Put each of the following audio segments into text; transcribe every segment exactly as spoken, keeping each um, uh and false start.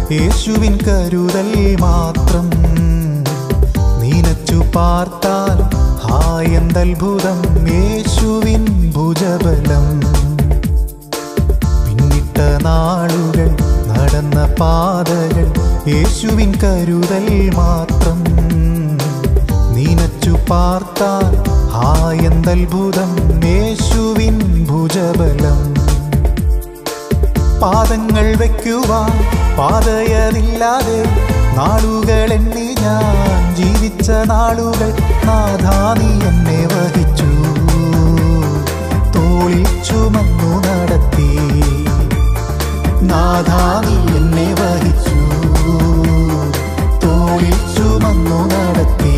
യേശുവിൻ കരുതൽ മാത്രം. നീനച്ചു പാർത്താൽ ഹായെന്തത്ഭുതം യേശുവിൻ ഭുജബലം. പിന്നിട്ട നാളുകൾ നടന്ന പാതകൾ യേശുവിൻ കരുതൽ മാത്രം. നീനച്ചു പാർത്താൽ ഹായെന്തത്ഭുതം യേശുവിൻ ഭുജബലം. പാദങ്ങൾ വയ്ക്കുവാൻ പാതയതില്ലാതെ നാളുകൾ എണ്ണി ഞാൻ ജീവിച്ച നാളുകൾ നാഥാ നീ എന്നെ വഹിച്ചു, തോളിൽ ചുമന്നു നടത്തി. നാഥാ നീ എന്നെ വഹിച്ചു, തോളിൽ ചുമന്നു നടത്തി.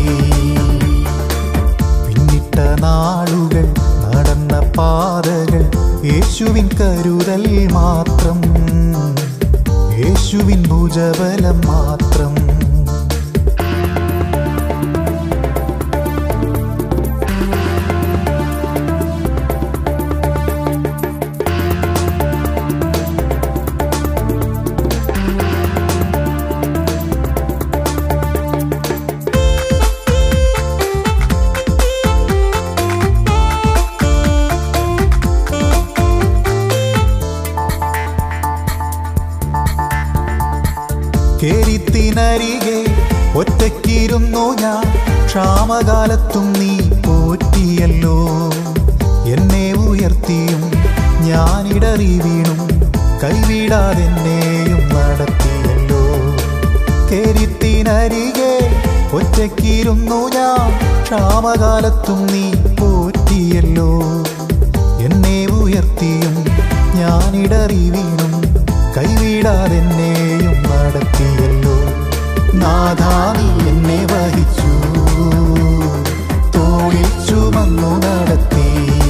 പിന്നിട്ട നാളുകൾ നടന്ന പാതകൾ യേശുവിൻ കരുതൽ മാത്രം. യേശുവിൻ ഭുജബലം മാത്രം. കേരിത്തിനരികെ ഒറ്റയ്ക്കിരുന്നു ഞാൻ, ക്ഷാമകാലത്തും നീ പോറ്റിയല്ലോ. എന്നെ ഉയർത്തിയും ഞാനിടറി വീണും കൈവിടാതെന്നെയും നടത്തിയല്ലോ. കേരിത്തിനരികെ ഒറ്റയ്ക്കിരുന്നു ഞാൻ, ക്ഷാമകാലത്തും നീ പോറ്റിയല്ലോ. എന്നെ ഉയർത്തിയും ഞാനിടറി വീണും കൈവിടാതെന്നെയും നടത്തിയല്ലോ. നാഥാ നീ എന്നെ വഹിച്ചു, തോളിൽ ചുമന്നു നടത്തി.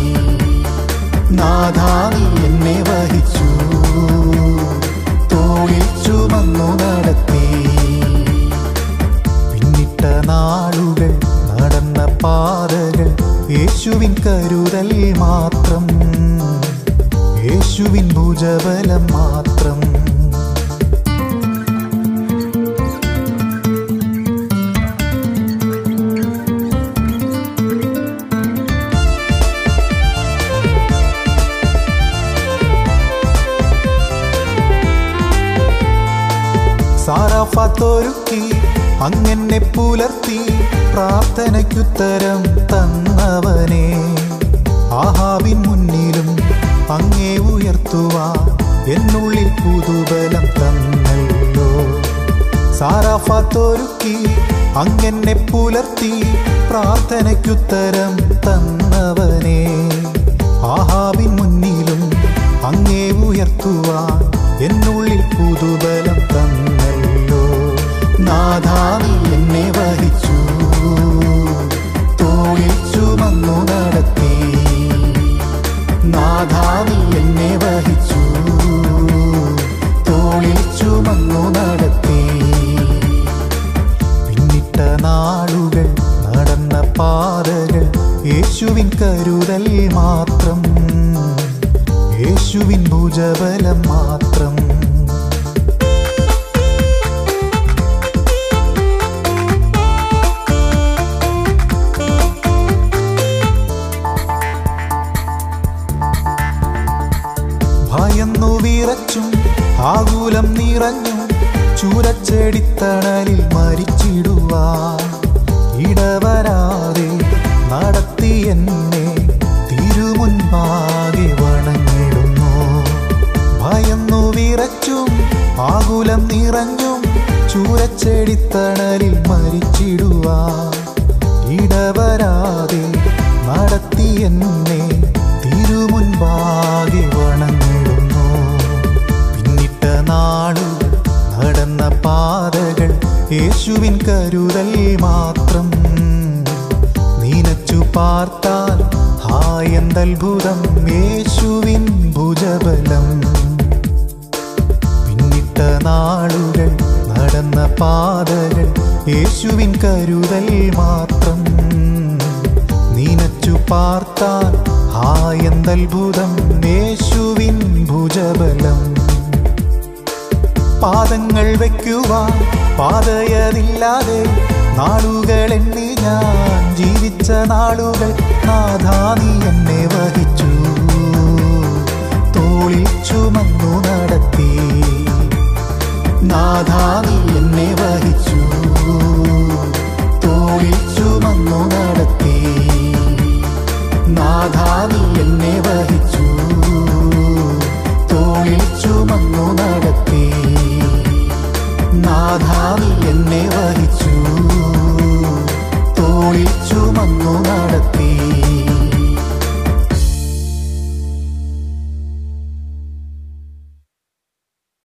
നാഥാ നീ എന്നെ വഹിച്ചു, തോളിൽ ചുമന്നു നടത്തി. പിന്നിട്ട നാളുകൾ നടന്ന പാതകൾ യേശുവിൻ കരുതൽ മാത്രം. യേശുവിൻ ഭുജബലം മാത്രം. സാറാഫത്തൊരുക്കി അങ്ങനെ പുലർത്തി, പ്രാർത്ഥനയ്ക്കുത്തരം തന്നവനെ. ആഹാബിൻ മുന്നിലും അങ്ങേ ഉയർത്തുവാൻ എന്നുള്ളിൽ പുതുബലം തന്നല്ലോ. സാറാഫത്തൊരുക്കി അങ്ങനെ പുലർത്തി, പ്രാർത്ഥനയ്ക്കുത്തരം തന്നവനെ. ആഹാബിൻ മുന്നിലും അങ്ങേ ഉയർത്തുവാൻ എന്നുള്ളിൽ പുതുബലം തന്നല്ലോ. നാഥാ നീ എന്നെ വഹിച്ചു, തോളിൽ ചുമന്നു നടത്തി. നാഥാ നീ എന്നെ വഹിച്ചു, തോളിൽ ചുമന്നു നടത്തി. പിന്നിട്ട നാളുകൾ നടന്ന പാതകൾ യേശുവിൻ കരുതൽ മാത്രം. യേശുവിൻ ഭുജബലം മാത്രം. ഭയന്നു വിറച്ചും ആകുലം നിറഞ്ഞും ചൂരച്ചെടിത്തണലിൽ മരിച്ചിടുവാൻ ഇടവരാതെ നടത്തി എന്നെ തിരുമുൻപാകെ വണങ്ങിടുന്നു. ഭയന്നു വിറച്ചും ആകുലം നിറഞ്ഞും ചൂരച്ചെടിത്തണലിൽ മരിച്ചിടുവാൻ ഇടവരാതെ നടത്തി എന്നെ തിരുമുൻപാകെ വണങ്ങിടുന്നു. പിന്നിട്ട നാളുകൾ നടന്ന പാതകൾ യേശുവിൻ കരുതൽ മാത്രം. നീനച്ചു പാർത്താൽ ഹായെന്തത്ഭുതം യേശുവിൻ ഭുജബലം. പിന്നിട്ട നാളുകൾ നടന്ന പാതകൾ യേശുവിൻ കരുതൽ മാത്രം. നീനച്ചു പാർത്താൽ ഹായെന്തത്ഭുതം യേശുവിൻ ഭുജബലം. പാദങ്ങൾ വയ്ക്കുവാൻ പാതയതില്ലാതെ നാളുകൾ എണ്ണി ഞാൻ ജീവിച്ച നാളുകൾ നാഥാ നീ എന്നെ വഹിച്ചു തോളിൽ ചുമന്നു നടത്തി നാഥാ നീ എന്നെ വഹിച്ചു തോളിൽ ചുമന്നു നടത്തി നാഥാ നീ എന്നെ വഹിച്ചു തോളിൽ ചുമന്നു നടത്തി നാഥാ നീ എന്നെ വഹിച്ചു തോളിൽ ചുമന്നു നടത്തി